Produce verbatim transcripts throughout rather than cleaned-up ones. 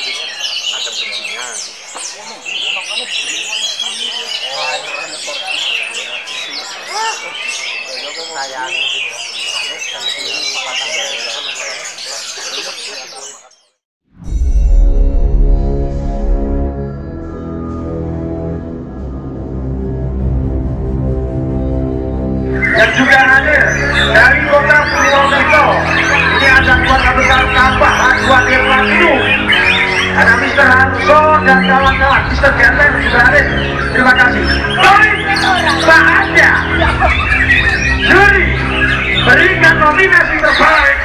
ada bensinnya. Sayang yang juga hadir dari kota Purwokerto. Ini ada keluarga besar sampah H dua D Platinum. Ada Mister Hanso dan kawan-kawan. Mister Genten juga hadir. Terima kasih. Baik, saatnya juri berikan nominasi terbaik.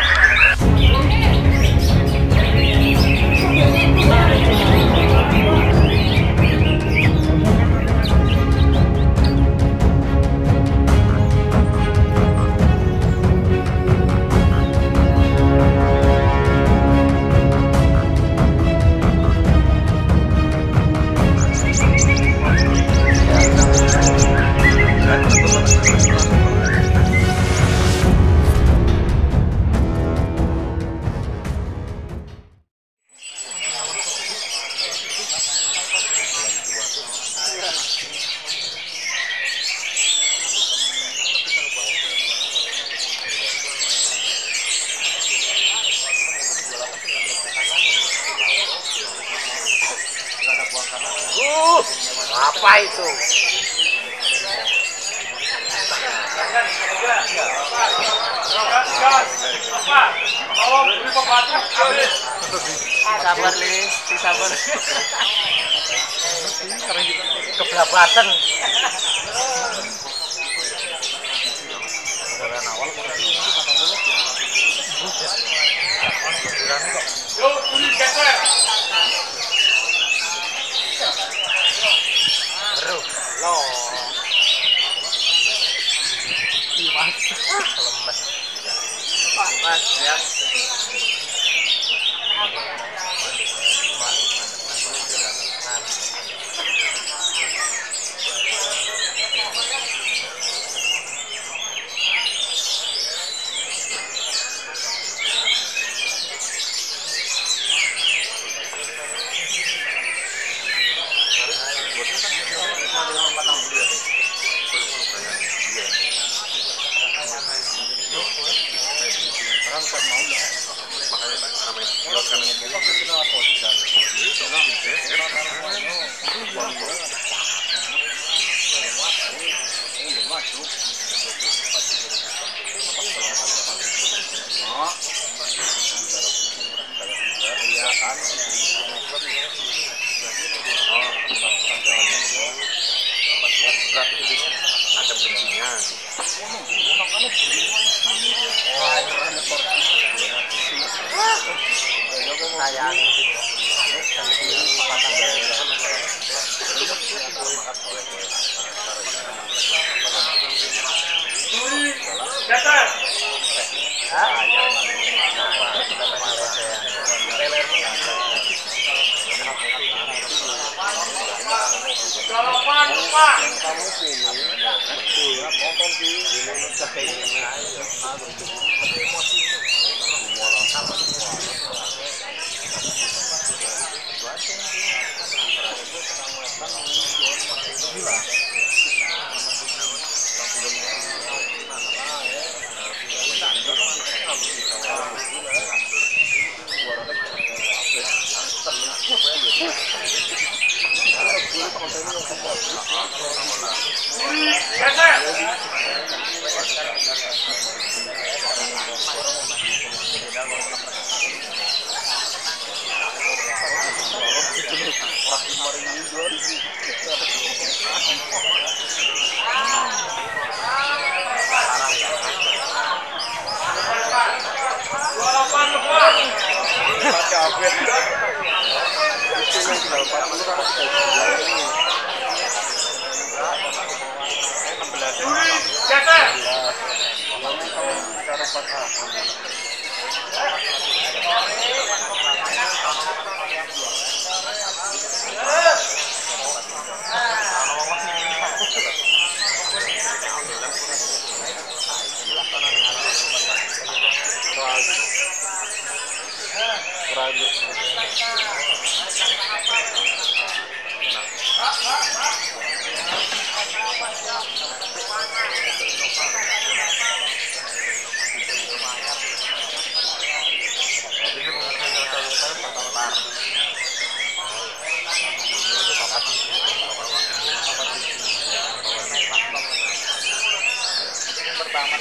Uh, apa itu? Sabar nih, sabar. Keberabatan. Yuk, kulit geser. Bro, lo. Mas, lemes. Mas, ya. Ada bensinnya. Sayang Private.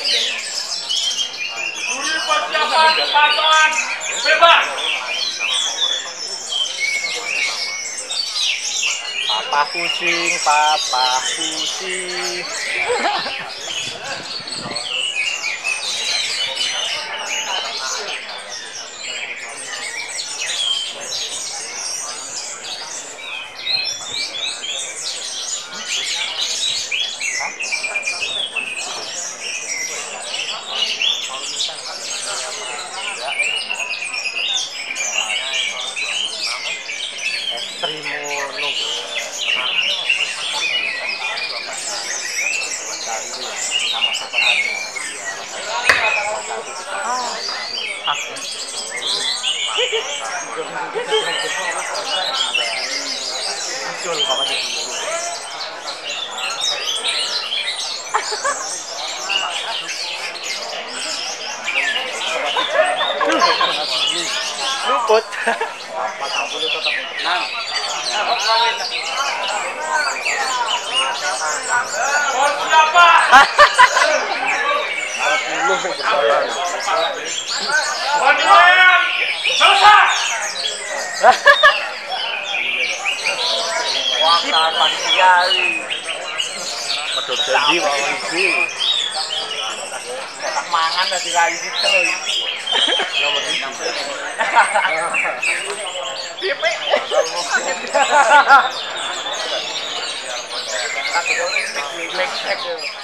Persiapan pantauan bebas. Papa pusing, papa pusing. Ekstrimono. Sama seperti muncul Papa luput. Patang bulu tetap menang. Oh, siapa? Panian selesai. Wah, panitia. Medhot janji wae iki. Tak mangan dadi rai situ. Nomor tiga. Pipe. Tak